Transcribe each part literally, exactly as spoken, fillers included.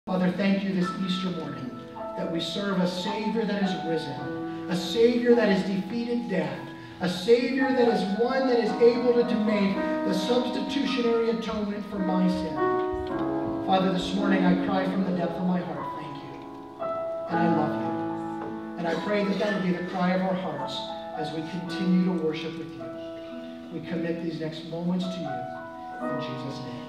Father, thank you this Easter morning that we serve a Savior that is risen, a Savior that has defeated death, a Savior that is one that is able to, to make the substitutionary atonement for my sin. Father, this morning I cry from the depth of my heart, thank you. And I love you. And I pray that that will be the cry of our hearts as we continue to worship with you. We commit these next moments to you. In Jesus' name.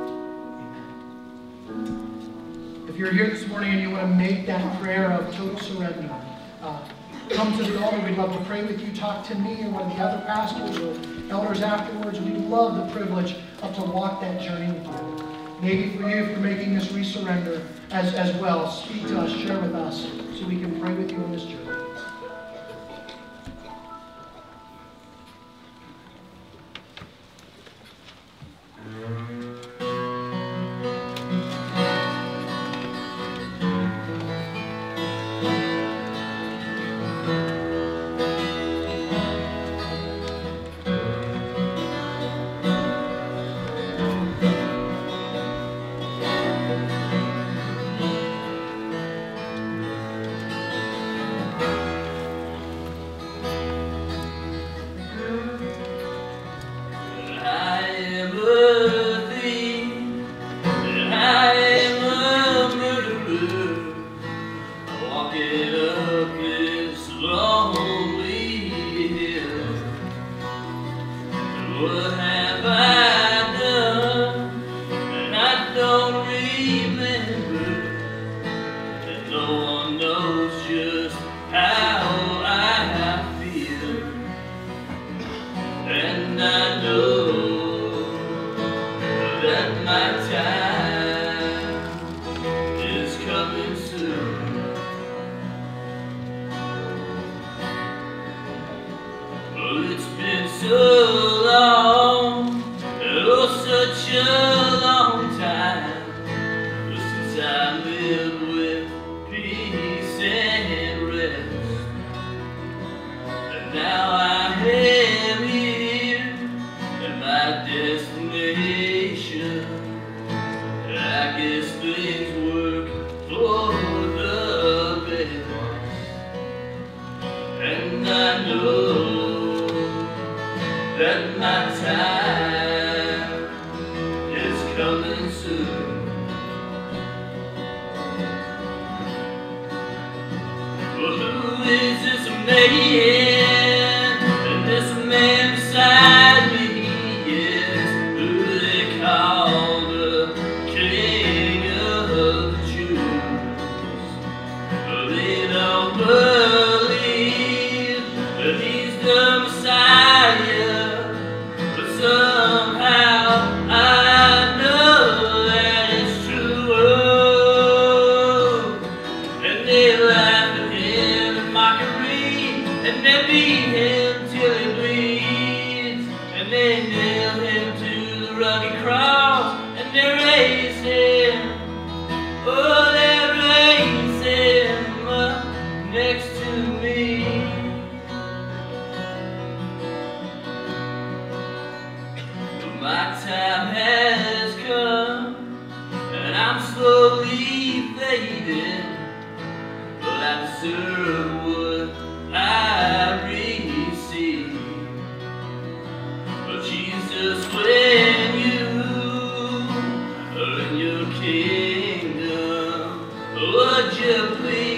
Amen. If you're here this morning and you want to make that prayer of total surrender, uh, come to the altar. We'd love to pray with you. Talk to me or one of the other pastors or elders afterwards. We'd love the privilege of to walk that journey with you. Maybe for you, if you're making this resurrender as, as well, speak to us, share with us, so we can pray with you on this journey. Would you please